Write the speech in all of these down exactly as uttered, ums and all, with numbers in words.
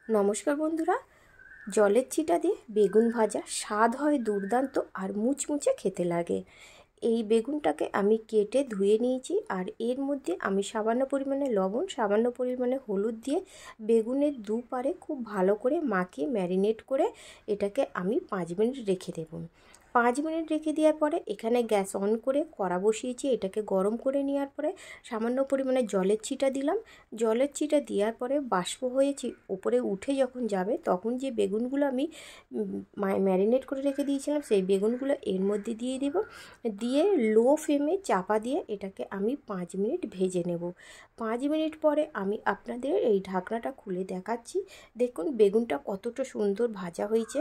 নমস্কার বন্ধুরা, জলের ছিটা দিয়ে বেগুন ভাজা স্বাদ হয় দুর্দান্ত আর মুচমুচে খেতে লাগে। এই বেগুনটাকে আমি কেটে ধুয়ে নিয়েছি, আর এর মধ্যে আমি সামান্য পরিমাণে লবণ, সামান্য পরিমাণে হলুদ দিয়ে বেগুনের দুপারে খুব ভালো করে মাখিয়ে ম্যারিনেট করে এটাকে আমি পাঁচ মিনিট রেখে দেব। পাঁচ মিনিট রেখে দেওয়ার পরে এখানে গ্যাস অন করে কড়া বসিয়েছি। এটাকে গরম করে নেওয়ার পরে সামান্য পরিমাণে জলের ছিটা দিলাম। জলের ছিটা দেওয়ার পরে বাষ্প হয়েছে ওপরে উঠে যখন যাবে, তখন যে বেগুনগুলো আমি ম্যারিনেট করে রেখে দিয়েছিলাম সেই বেগুনগুলো এর মধ্যে দিয়ে দেব। দিয়ে লো ফ্লেমে চাপা দিয়ে এটাকে আমি পাঁচ মিনিট ভেজে নেব। পাঁচ মিনিট পরে আমি আপনাদের এই ঢাকনাটা খুলে দেখাচ্ছি। দেখুন বেগুনটা কতটা সুন্দর ভাজা হয়েছে।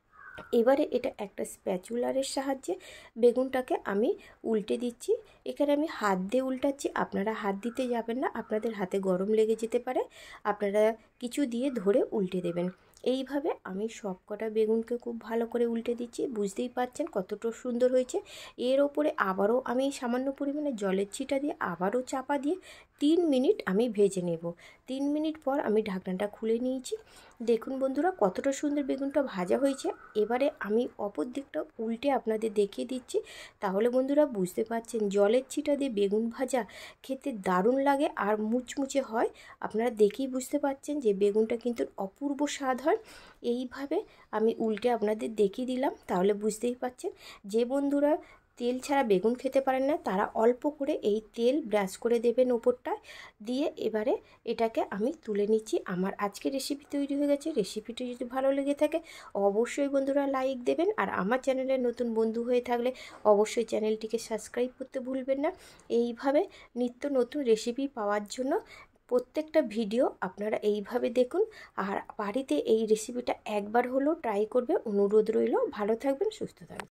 এবারে এটা একটা স্প্যাচুলারের সাহায্যে বেগুনটাকে আমি উল্টে দিচ্ছি। এখানে আমি হাত দিয়ে উল্টাচ্ছি, আপনারা হাত দিতে যাবেন না, আপনাদের হাতে গরম লেগে যেতে পারে। আপনারা কিছু দিয়ে ধরে উল্টে দেবেন। এইভাবে আমি সব কটা বেগুনকে খুব ভালো করে উল্টে দিচ্ছি। বুঝতেই পারছেন কতটা সুন্দর হয়েছে। এর ওপরে আবারও আমি সামান্য পরিমাণে জলের ছিটা দিয়ে আবারও চাপা দিয়ে তিন মিনিট আমি ভেজে নেব। তিন মিনিট পর আমি ঢাকনাটা খুলে নিয়েছি। দেখুন বন্ধুরা কতটা সুন্দর বেগুনটা ভাজা হয়েছে। এবারে আমি অপর দিকটা উল্টে আপনাদের দেখিয়ে দিচ্ছি, তাহলে বন্ধুরা বুঝতে পারছেন জলের ছিটা দিয়ে বেগুন ভাজা খেতে দারুণ লাগে আর মুচমুচে হয়। আপনারা দেখেই বুঝতে পারছেন যে বেগুনটা কিন্তু অপূর্ব স্বাদ হয়। এইভাবে আমি উল্টে আপনাদের দেখিয়ে দিলাম, তাহলে বুঝতেই পারছেন। যে বন্ধুরা তেল ছাড়া বেগুন খেতে পারেন না, তারা অল্প করে এই তেল ব্রাশ করে দেবেন ওপরটায় দিয়ে। এবারে এটাকে আমি তুলে নিচ্ছি। আমার আজকে রেসিপি তৈরি হয়ে গেছে। রেসিপিটি যদি ভালো লেগে থাকে অবশ্যই বন্ধুরা লাইক দেবেন, আর আমার চ্যানেলে নতুন বন্ধু হয়ে থাকলে অবশ্যই চ্যানেলটিকে সাবস্ক্রাইব করতে ভুলবেন না। এইভাবে নিত্য নতুন রেসিপি পাওয়ার জন্য প্রত্যেকটা ভিডিও আপনারা এইভাবে দেখুন, আর বাড়িতে এই রেসিপিটা একবার হলেও ট্রাই করবে, অনুরোধ রইল। ভালো থাকবেন, সুস্থ থাকবেন।